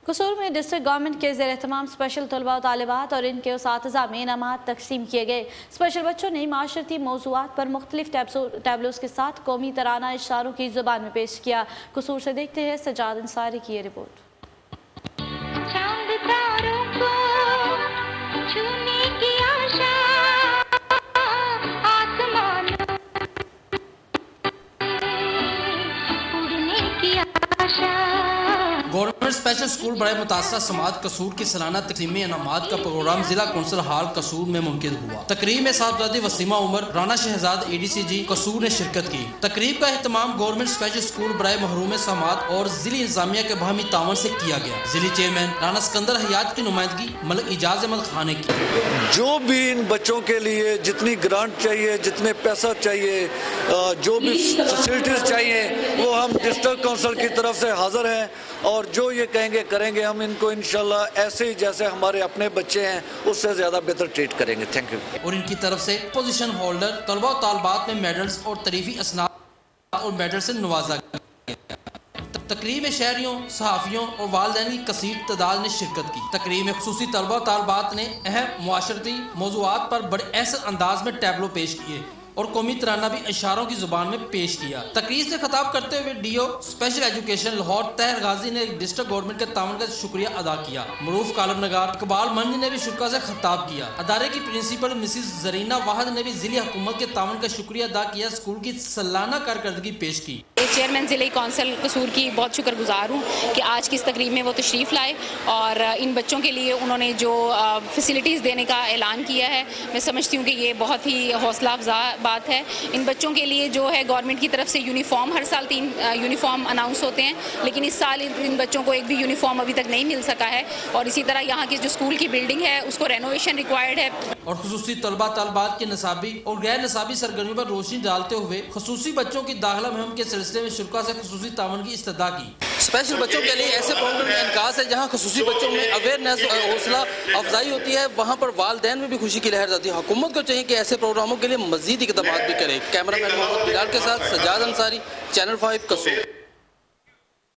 कसूर में district government के ज़ेर एहतमाम स्पेशल तलबा और तालिबात और इनके उसातिज़ा में इनामात तकसीम किए गए। स्पेशल बच्चों ने माशरती मौज़ूआत पर मुख्तलिफ टैबलोज़ के साथ कौमी तराना इशारों की ज़ुबान में पेश किया। कसूर से देखते हैं सजाद अंसारी की ये रिपोर्ट। गवर्नमेंट स्पेशल स्कूल बड़े मुतासरा समाज कसूर की सालाना तकसीमी इनामात का प्रोग्राम जिला कौंसिल हॉल कसूर में मुनक़िद हुआ। तकरीब में साहबजादी वसीमा उमर, राना शहजाद ADCG कसूर ने शिरकत की। तकरीब का एहतमाम गवर्नमेंट स्पेशल स्कूल बड़े महरूम समात और जिली इंतजामिया के बाहमी तावन से किया गया। जिली चेयरमैन राना सिकंदर हयात की नुमाइंदगी मलिक इजाज अहमद खान ने की। जो भी इन बच्चों के लिए जितनी ग्रांट चाहिए, जितने पैसा चाहिए, जो भी फैसिलिटीज चाहिए, वो हम डिस्ट्रिक्ट काउंसिल की तरफ से हाजिर हैं और जो ये कहेंगे करेंगे। हम इनको इंशाल्लाह ऐसे ही जैसे हमारे अपने बच्चे हैं उससे ज्यादा बेहतर ट्रीट करेंगे। Thank you. और इनकी तरफ से पोजीशन होल्डर तलबा और तालबात में मेडल्स और तरीफी असनाद और मेडल से नवाजा गया। तकरीब में शहरियों, सहाफ़ियों और वालिदैन की कसीर तादाद ने शिरकत की। तकरीब में खुसूसी तलबा और तालबात ने अहम मुआशरती मौज़ूआत पर बड़े ऐसे अंदाज में टैबलो पेश किए और कौमी तराना भी इशारों की जुबान में पेश किया। तकरीर से खिताब करते हुए DO स्पेशल एजुकेशन लाहौर तहर गाजी ने डिस्ट्रिक्ट गवर्नमेंट के तावन का शुक्रिया अदा किया। मरूफ कालम नगार इकबाल मंजी ने भी शुक्र से खिताब किया। अदारे की प्रिंसिपल मिसिज जरीना वाहद ने भी जिले हुकूमत के तावन का शुक्रिया अदा किया। स्कूल की सालाना कारकर्दगी पेश की। चेयरमैन ज़िले कौंसिल कसूर की बहुत शुक्रगुजार हूँ कि आज की इस तकरीब में वो तशरीफ़ लाए और इन बच्चों के लिए उन्होंने जो फैसिलिटीज़ देने का ऐलान किया है, मैं समझती हूँ कि ये बहुत ही हौसला अफजा बात है। इन बच्चों के लिए जो है गवर्नमेंट की तरफ से यूनिफॉर्म, हर साल 3 यूनिफॉर्म अनाउंस होते हैं, लेकिन इस साल इन बच्चों को एक भी यूनिफॉर्म अभी तक नहीं मिल सका है। और इसी तरह यहाँ की जो स्कूल की बिल्डिंग है उसको रेनोवेशन रिक्वायर्ड है। और खुसूसी तलबा तालबात के नसाबी और गैर नसाबी सरगर्मियों पर रोशनी डालते हुए खुसूसी बच्चों की दाखिला मुहिम के सिलसिले में शुरा से खुसूसी तावन की इस्तदा की। स्पेशल बच्चों के लिए ऐसे प्रोग्राम का इनकास है जहाँ खुसूसी बच्चों में अवेयरनेस और हौसला अफजाई होती है, वहाँ पर वालिदैन में भी खुशी की लहर जाती है। हुकूमत को चाहिए कि ऐसे प्रोग्रामों के लिए मजीद इक़दामात भी करे। कैमरामैन मोहम्मद बिलाल के साथ सजाद अंसारी, चैनल 5 कसूर।